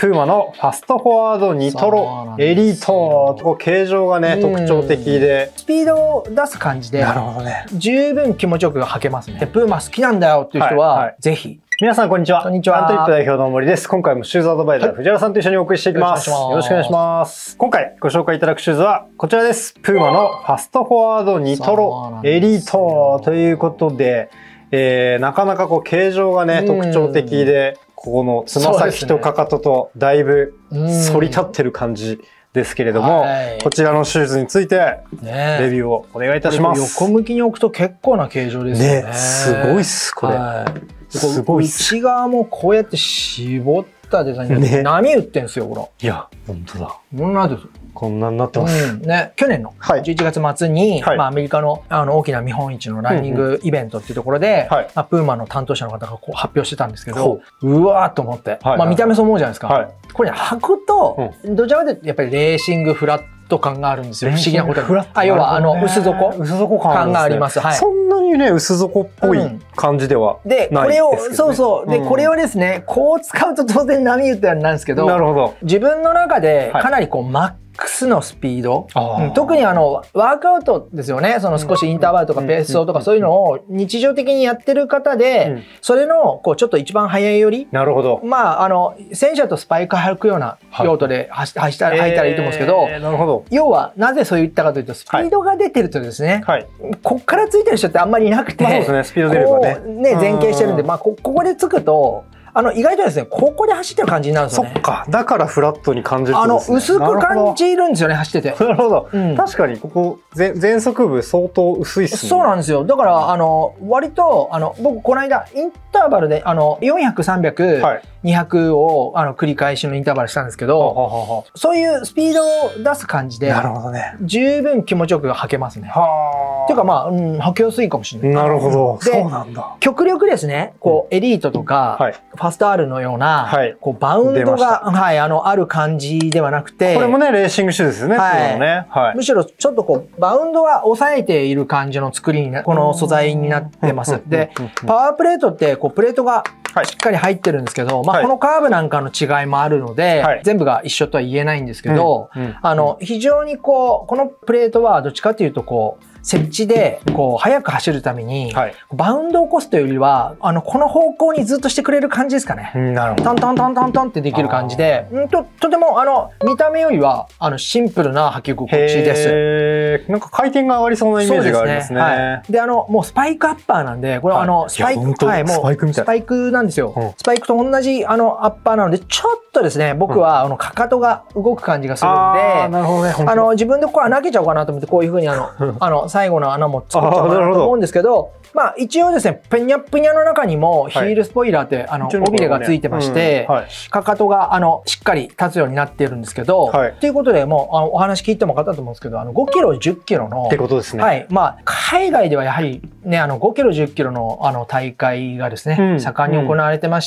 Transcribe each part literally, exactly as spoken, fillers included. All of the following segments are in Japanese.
プーマのファストフォワードニトロエリート。こう形状がね、特徴的で。 スピードを出す感じで、 なるほどね。 十分気持ちよく履けますね。でプーマ好きなんだよっていう人は、はいはい、ぜひ。 皆さんこんにちは。 こんにちは。 アントリップ代表の森です。今回もシューズアドバイザー、はい、藤原さんと一緒にお送りしていきます。よろしくお願いします。今回ご紹介いただくシューズはこちらです。プーマのファストフォワードニトロエリートということで、えー、なかなかこう形状がね、特徴的で、ここのつま先とかかととだいぶ反り立ってる感じですけれども、こちらのシューズについてレビューをお願いいたします。 横向きに置くと結構な形状ですよね。 ね、すごいっすこれ。すごいっす。 内側もこうやって絞ったデザインで波打ってんすよ、これ。 いや、本当だ。 こんなです。 こんなになってます。 ね、去年のじゅういちがつまつに、まあアメリカのあの大きな見本市のランニングイベントっていうところで、まあプーマの担当者の方がこう発表してたんですけど、うわーっと思って、まあ見た目そう思うじゃないですか。これ履くとどちらかというとやっぱりレーシングフラット感があるんですよ。不思議なことに。あ、要はあの薄底薄底感があります。 そんなにね薄底っぽい感じではないですけどね。 でこれをそうそうでこれをですねこう使うと当然波打ってなんですけど、 なるほど。 自分の中でかなりこうマックスのスピード、うん、特にあのワークアウトですよね。その少しインターバルとかペース走とかそういうのを日常的にやってる方で、うん、それのこうちょっと一番速いより、 なるほど。 まああの戦車とスパイク履くような用途で走った履いたらいいと思うんですけど、 えー、なるほど。 要はなぜそう言ったかというとスピードが出てるとですね、はい、こっからついてる人ってあんまりいなくて、 まあそうですね、スピード出ればね、 ね前傾してるんで、まあこここでつくと。あの意外とですね、ここで走ってる感じになるんですよね。 そっか、だからフラットに感じるんですね。 あの薄く感じるんですよね、走ってて。 なるほど。うん、確かにここ前前足部相当薄いっすね。 そうなんですよ。だからあの割とあの僕この間インターバルであのよんひゃく、さんびゃく、にひゃくをあの繰り返しのインターバルしたんですけど、そういうスピードを出す感じで、 なるほどね。 十分気持ちよく履けますね。っていうかまあ、うん、履きやすいかもしれない。 なるほど。そうなんだ。 極力ですね、こうエリートとか、はい、ファスト R のような、はい、こうバウンドが、はい、あのある感じではなくて、 これもねレーシングシューズですよね。はいね、はい、むしろちょっとこうバウンドは抑えている感じの作りになこの素材になってます。でパワープレートってこうプレートがしっかり入ってるんですけど、まあこのカーブなんかの違いもあるので、はい、全部が一緒とは言えないんですけど、うんうん、あの非常にこうこのプレートはどっちかというとこう設置でこう速く走るために、はい、バウンドを起こすというよりはあのこの方向にずっとしてくれる感じですかね。なるほど。トントントントントンってできる感じで、うんととてもあの見た目よりはあのシンプルな履き心地です。 へー、なんか回転が上がりそうなイメージがありますね。はい、 であのもうスパイクアッパーなんでこれはあのスパイクはいもうスパイクみたい。スパイクなんですよ。うん、スパイクと同じあのアッパーなのでちょっとですね僕はあのかかとが動く感じがするんで、あの自分でここ穴開けちゃおうかなと思ってこういうふうにあのあの最後の穴も作っちゃうかなと思うんですけど、まあ一応ですねぷにゃぷにゃの中にもヒールスポイラーってあの尾びれがついてまして、かかとがあのしっかり立つようになっているんですけど、ということでもうあのお話聞いても分かったと思うんですけど、あのごキロじゅっキロのってことですね。 はい、まあ海外ではやはりねあのごキロじゅっキロのあの大会がですね盛んに行われてまして、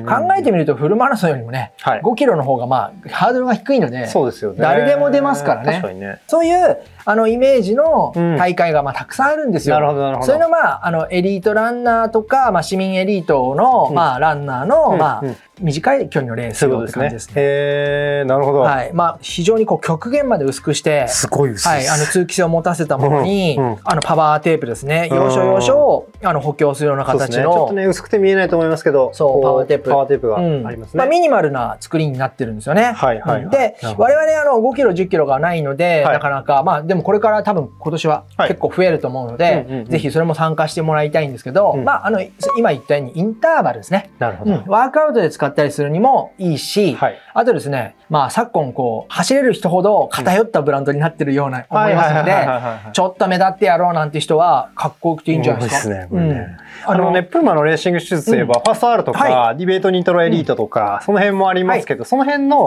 考えてみるとフルマラソンよりもねごキロの方がまあハードルが低いので、誰でも出ますからね。そういうあのイメージの大会がまあたくさんあるんですよ。なるほどなるほど。それのまああのエリートランナーとかまあ市民エリートのまあランナーのまあ短い距離のレースって感じですね。 へえ、なるほど。 はい、まあ非常にこう極限まで薄くして、 すごい薄い。 はい、あの通気性を持たせたものに、あのパワーテープですね。要所要所をあの補強するような形の。ちょっとね薄くて見えないと思いますけど、 そうパワーテープ。 パワーテープがありますね。 まあミニマルな作りになってるんですよね。はいはい。で我々あのごキロじゅっキロがないのでなかなかまあでもこれから多分今年は結構増えると思うので、ぜひそれも参加してもらいたいんですけど、まああの今言ったようにインターバルですね。なるほど。ワークアウトで使ったりするにもいいし、はい、あとですね、まあ昨今こう走れる人ほど偏ったブランドになってるような思いますので、ちょっと目立ってやろうなんて人はかっこよくていいんじゃないですか。 あのね、プーマのレーシングシューズといえば、ファースト R とか、ディベートニトロエリートとか、その辺もありますけど、その辺の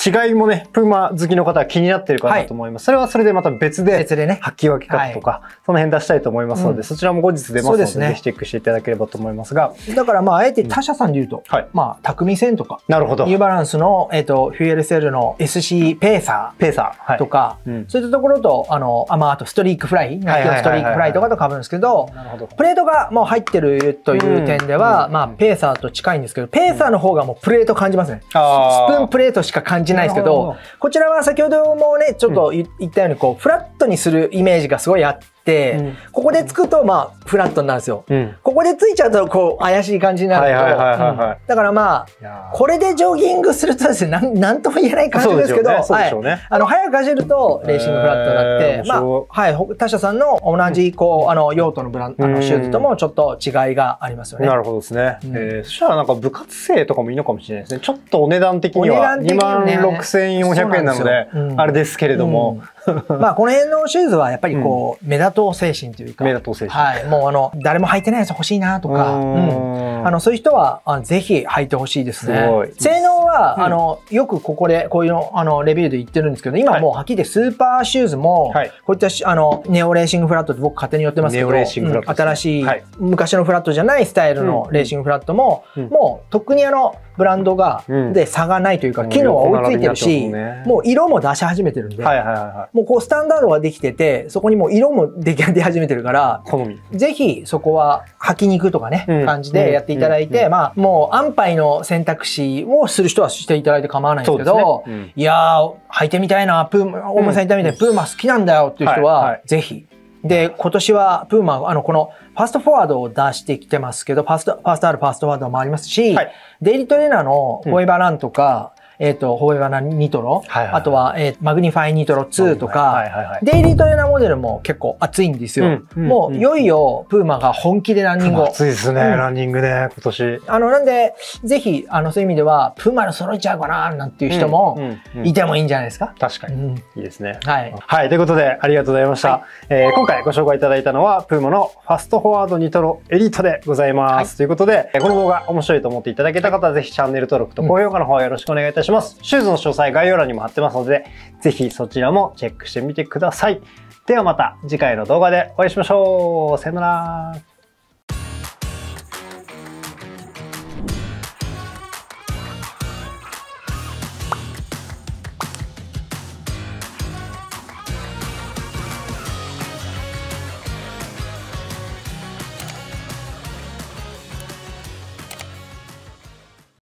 違いもね、プーマ好きの方は気になってるかなと思います。はい、それはそれでまた別で、 別でね、 履き分け方とか、はい、その辺出したいと思いますので、うん、そちらも後日出ますので、ぜひチェックしていただければと思いますが。 だからまあ、あえて他社さんで言うと、うん、はい、まあ、匠線とか、 なるほど。 ニューバランスの、えっと、フュエルセルの エスシー ペーサー、ペーサーとか、はい、うん、そういったところと、あの、あ、まあ、あとストリークフライ、ナイキのストリークフライとかと被るんですけど、プレートがもう入ってるという点では、うん、まあ、ペーサーと近いんですけど、ペーサーの方がもうプレート感じますね。スプーンプレートしか感じないですけど、こちらは先ほどもね、ちょっと言ったように、こう、フラットにするイメージがすごいあって、で、うん、ここでつくとまあフラットになるんですよ、うん、ここでついちゃうとこう怪しい感じになるけど、だからまあこれでジョギングするとですね、なんなんとも言えない感じですけど、はい、あの早く走るとレーシングフラットになって、まあはい他社さんの同じこうあの用途のブランあのシューズともちょっと違いがありますよね。 なるほどですね。うん、えー、そしたらなんか部活生とかもいいのかもしれないですね。ちょっとお値段的にはにまんろくせんよんひゃくえんなのであれですけれども、 うん、まあこの辺のシューズはやっぱりこう、うん、目立とう精神というか、 目立とう精神、 はい、もうあの誰も履いてないやつ欲しいなとか、うん、あのそういう人はあのぜひ履いてほしいですね。す性能は、うん、あのよくここでこういうのあのレビューで言ってるんですけど、今もうはっきり言ってスーパーシューズも、はい、こういったあのネオレーシングフラットって僕勝手に寄ってますけど、うん、新しい、はい、昔のフラットじゃないスタイルのレーシングフラットも、うん、もうとっくにあのブランドが、うん、で差がないというか機能は追いついてるし、ね、もう色も出し始めてるんで、もうこうスタンダードができてて、そこにもう色も出来始めてるから、好みぜひそこは履きに行くとかね、うん、感じでやっていただいて、まあもう安牌の選択肢をする人はしていただいて構わないんですけど、ね、うん、いやー履いてみたいな、プーマ、大村さん言ったみたいにプーマ好きなんだよっていう人は、ぜひ。で、今年はプーマ、あの、このファストフォワードを出してきてますけど、ファスト、ファストあるファストフォワードもありますし、はい、デイリートレーナーのフォーエバーランとか、うん、えっと、フォーエバーランニトロ、はいはいはい、あとは、えー、マグニファイニトロツーとか、はいはいはい、デイリートレーナーモデルも結構熱いんですよ。うんうん、もう、いよいよプーマが本気でランニングを。 熱いですね、うん、ランニングね、今年。 あの、なんで、ぜひ、あの、そういう意味では、プーマの揃えちゃうかな、なんていう人も、いてもいいんじゃないですか。 確かに。うん、いいですね。 はい。 はい、ということで、ありがとうございました。はい、えー、今回ご紹介いただいたのは、プーマのファストフォワードニトロエリートでございます。はい、ということで、この動画面白いと思っていただけた方は、ぜひチャンネル登録と高評価の方よろしくお願いいたします。うん、シューズの詳細概要欄にも貼ってますので、ぜひそちらもチェックしてみてください。ではまた次回の動画でお会いしましょう。さよなら。